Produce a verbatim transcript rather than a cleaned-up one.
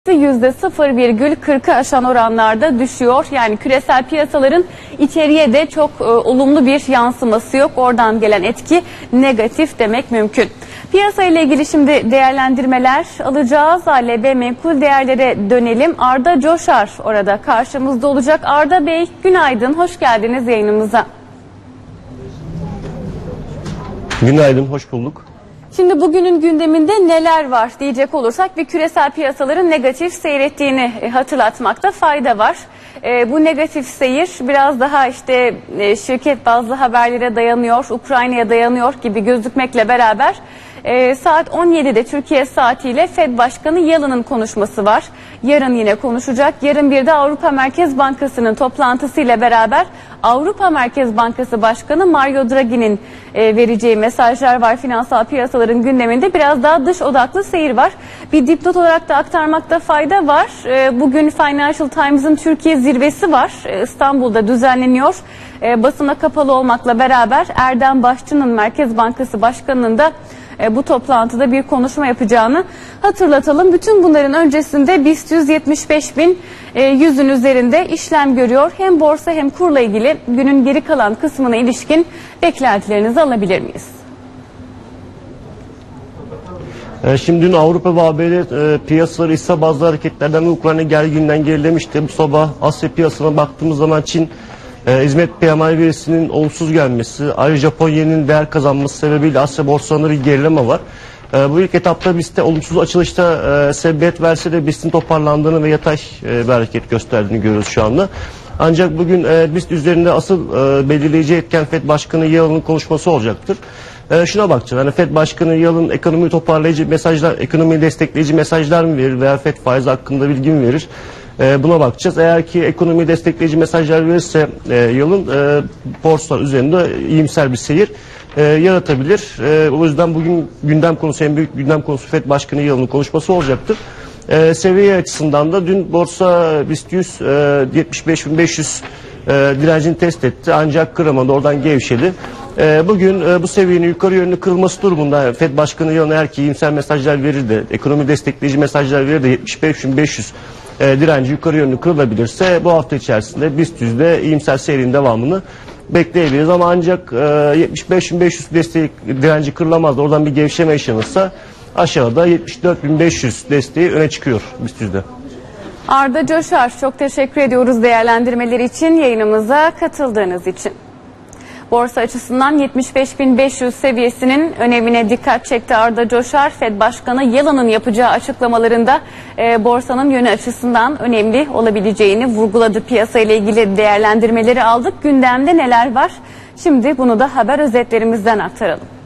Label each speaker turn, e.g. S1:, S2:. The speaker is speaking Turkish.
S1: yüzde sıfır virgül kırkı aşan oranlarda düşüyor. Yani küresel piyasaların içeriye de çok e, olumlu bir yansıması yok. Oradan gelen etki negatif demek mümkün. Piyasa ile ilgili şimdi değerlendirmeler alacağız. A L B menkul değerlere dönelim. Arda Coşar orada karşımızda olacak. Arda Bey günaydın, hoş geldiniz yayınımıza.
S2: Günaydın, hoş bulduk.
S1: Şimdi bugünün gündeminde neler var diyecek olursak bir küresel piyasaların negatif seyrettiğini hatırlatmakta fayda var. E, bu negatif seyir biraz daha işte e, şirket bazlı haberlere dayanıyor, Ukrayna'ya dayanıyor gibi gözükmekle beraber e, saat on yedide Türkiye saatiyle Fed Başkanı Yellen'ın konuşması var. Yarın yine konuşacak. Yarın bir de Avrupa Merkez Bankası'nın toplantısıyla beraber Avrupa Merkez Bankası Başkanı Mario Draghi'nin e, vereceği mesajlar var. Finansal piyasaların gündeminde biraz daha dış odaklı seyir var. Bir dipnot olarak da aktarmakta fayda var. E, bugün Financial Times'ın Türkiye zirvesi var. E, İstanbul'da düzenleniyor. E, basına kapalı olmakla beraber Erdem Başçı'nın Merkez Bankası Başkanı'nın da e, bu toplantıda bir konuşma yapacağını hatırlatalım. Bütün bunların öncesinde BIST yüz yetmiş beş bin yüzün üzerinde işlem görüyor. Hem borsa hem kurla ilgili günün geri kalan kısmına ilişkin beklentilerinizi alabilir miyiz?
S2: Şimdi dün Avrupa ve A B D e, piyasaları hisse bazlı hareketlerden ve Ukrayna gerginliğinden gerilemişti. Bu sabah Asya piyasasına baktığımız zaman Çin e, hizmet P M I verisinin olumsuz gelmesi, ayrıca Japonya'nın değer kazanması sebebiyle Asya borsalarında bir gerileme var. E, bu ilk etapta BIST'te olumsuz açılışta e, sebebiyet verse de BIST'in toparlandığını ve yatay e, bir hareket gösterdiğini görüyoruz şu anda. Ancak bugün e, BIST üzerinde asıl e, belirleyici etken Fed Başkanı Yellen'ın konuşması olacaktır. E, şuna bakacağız. Yani Fed Başkanı Yellen ekonomiyi toparlayıcı mesajlar, ekonomiyi destekleyici mesajlar mı verir veya Fed faiz hakkında bilgi mi verir? E, buna bakacağız. Eğer ki ekonomiyi destekleyici mesajlar verirse e, Yellen e, borsalar üzerinde iyimser bir seyir e, yaratabilir. E, o yüzden bugün gündem konusu, en büyük gündem konusu Fed Başkanı Yellen'ın konuşması olacaktır. E, seviye açısından da dün borsa BIST yüz e, yetmiş beş bin beş yüz e, direncini test etti ancak kıramadı, oradan gevşedi. E, bugün e, bu seviyenin yukarı yönlü kırılması durumunda Fed Başkanı Yellen eğer ki iyimser mesajlar verir de ekonomi destekleyici mesajlar verir de yetmiş beş bin beş yüz e, direnci yukarı yönlü kırılabilirse bu hafta içerisinde BIST yüzde iyimser seyrin devamını bekleyebiliriz ama ancak e, yetmiş beş bin beş yüz desteği direnci kırılamaz, oradan bir gevşeme yaşanırsa aşağıda yetmiş dört bin beş yüz desteği öne çıkıyor BIST yüzde.
S1: Arda Coşar, çok teşekkür ediyoruz değerlendirmeleri için, yayınımıza katıldığınız için. Borsa açısından yetmiş beş bin beş yüz seviyesinin önemine dikkat çekti Arda Coşar. Fed Başkanı Yellen'ın yapacağı açıklamalarında e, borsanın yönü açısından önemli olabileceğini vurguladı. Piyasa ile ilgili değerlendirmeleri aldık. Gündemde neler var? Şimdi bunu da haber özetlerimizden aktaralım.